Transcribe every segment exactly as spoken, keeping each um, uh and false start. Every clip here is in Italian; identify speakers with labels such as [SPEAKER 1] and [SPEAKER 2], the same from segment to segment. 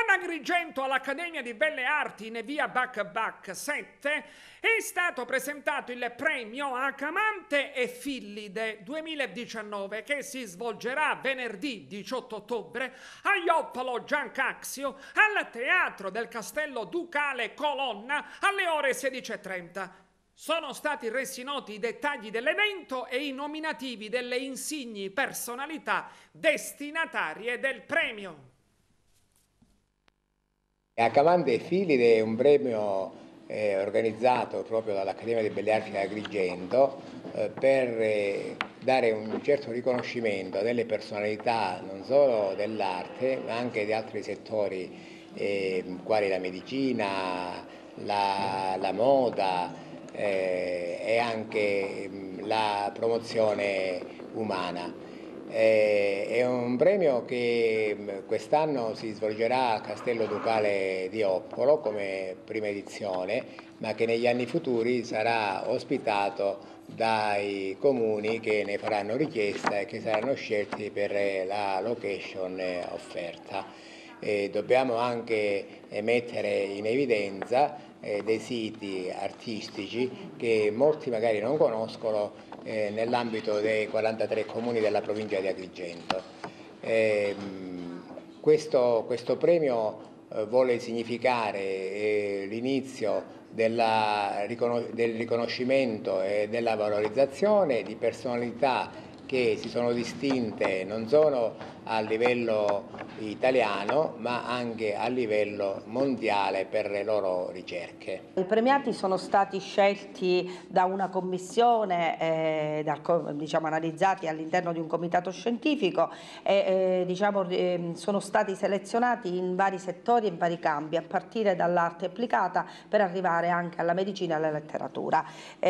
[SPEAKER 1] Agrigento, all'Accademia di Belle Arti in via Bach Bach sette, è stato presentato il premio Acamante e Fillide duemiladiciannove, che si svolgerà venerdì diciotto ottobre a Ioppolo Giancaxio al Teatro del Castello Ducale Colonna alle ore sedici e trenta. Sono stati resi noti i dettagli dell'evento e i nominativi delle insigni personalità destinatarie del premio.
[SPEAKER 2] Acamante e Fillide è un premio eh, organizzato proprio dall'Accademia di Belle Arti di Agrigento eh, per eh, dare un certo riconoscimento a delle personalità non solo dell'arte ma anche di altri settori eh, quali la medicina, la, la moda eh, e anche mh, la promozione umana. È un premio che quest'anno si svolgerà al Castello Ducale di Ioppolo come prima edizione, ma che negli anni futuri sarà ospitato dai comuni che ne faranno richiesta e che saranno scelti per la location offerta. E dobbiamo anche mettere in evidenza eh, dei siti artistici che molti magari non conoscono eh, nell'ambito dei quarantatré comuni della provincia di Agrigento. Eh, questo, questo premio eh, vuole significare eh, l'inizio della, del riconoscimento e della valorizzazione di personalità che si sono distinte non solo a livello italiano ma anche a livello mondiale per le loro ricerche.
[SPEAKER 3] I premiati sono stati scelti da una commissione, eh, dal, diciamo, analizzati all'interno di un comitato scientifico e eh, diciamo, eh, sono stati selezionati in vari settori e in vari campi, a partire dall'arte applicata per arrivare anche alla medicina e alla letteratura.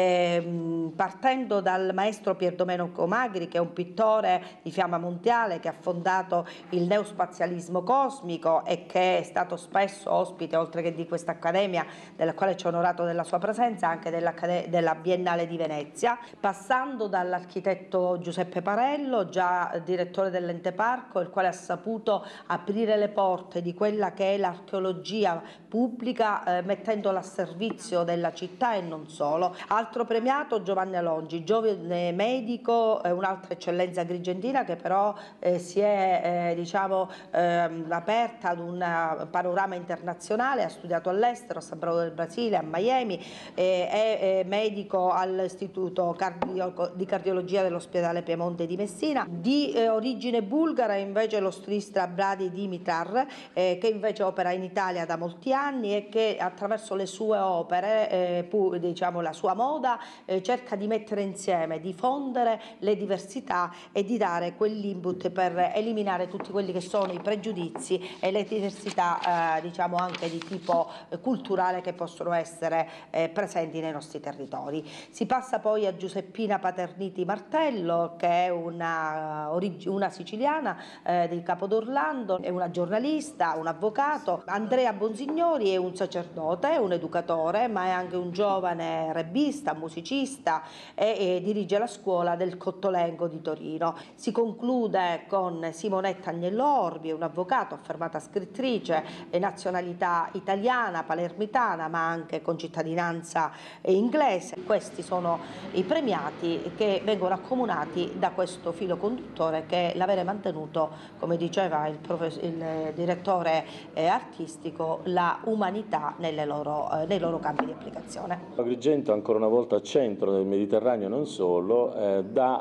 [SPEAKER 3] Eh, partendo dal maestro Pierdomenico Magri, che è un pittore di fama mondiale che ha fondato il neospazialismo cosmico e che è stato spesso ospite, oltre che di questa accademia, della quale ci ha onorato della sua presenza, anche della, della Biennale di Venezia, passando dall'architetto Giuseppe Parello, già direttore dell'Ente Parco, il quale ha saputo aprire le porte di quella che è l'archeologia pubblica, eh, mettendola a servizio della città e non solo. Altro premiato Giovanni Alongi, giovane medico, eh, un'altra eccellenza agrigentina che però eh, si è eh, diciamo, eh, aperta ad un panorama internazionale, ha studiato all'estero, a San Paolo del Brasile, a Miami, eh, è, è medico all'Istituto Cardio, di Cardiologia dell'Ospedale Piemonte di Messina, di eh, origine bulgara invece lo stilista Bradi Dimitar, eh, che invece opera in Italia da molti anni e che attraverso le sue opere, eh, pu, diciamo la sua moda, eh, cerca di mettere insieme, di fondere le diversità e di dare quell'input per eliminare tutti quelli che sono i pregiudizi e le diversità eh, diciamo anche di tipo eh, culturale che possono essere eh, presenti nei nostri territori. Si passa poi a Giuseppina Paterniti Martello, che è una, una siciliana eh, di Capodorlando, è una giornalista, un avvocato. Andrea Bonsignori è un sacerdote, un educatore, ma è anche un giovane rebbista, musicista e, e dirige la scuola del Cottolengo di Torino. Si conclude con Simonetta Agnello Orbi, un avvocato, affermata scrittrice, nazionalità italiana, palermitana, ma anche con cittadinanza inglese. Questi sono i premiati che vengono accomunati da questo filo conduttore che è l'avere mantenuto, come diceva il, il direttore eh, artistico, la umanità nelle loro, eh, nei loro campi di applicazione.
[SPEAKER 4] Agrigento, ancora una volta centro del Mediterraneo, non solo, eh, dà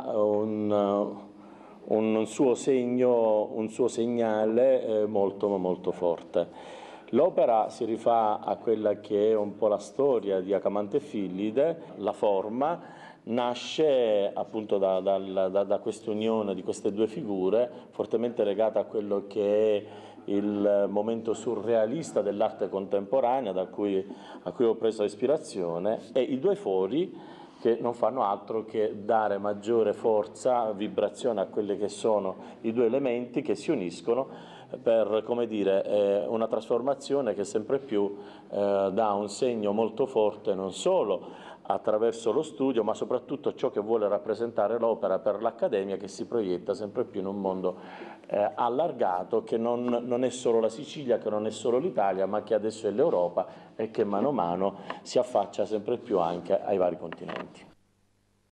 [SPEAKER 4] un un suo segno, un suo segnale eh, molto molto forte. L'opera si rifà a quella che è un po' la storia di Acamante e Fillide. La forma nasce appunto da, da, da, da questa unione di queste due figure, fortemente legata a quello che è il momento surrealista dell'arte contemporanea da cui, a cui ho preso ispirazione, e i due fori che non fanno altro che dare maggiore forza, vibrazione a quelli che sono i due elementi che si uniscono per, come dire, eh, una trasformazione che sempre più eh, dà un segno molto forte non solo attraverso lo studio, ma soprattutto ciò che vuole rappresentare l'opera per l'Accademia, che si proietta sempre più in un mondo eh, allargato, che non, non è solo la Sicilia, che non è solo l'Italia, ma che adesso è l'Europa e che mano a mano si affaccia sempre più anche ai vari continenti.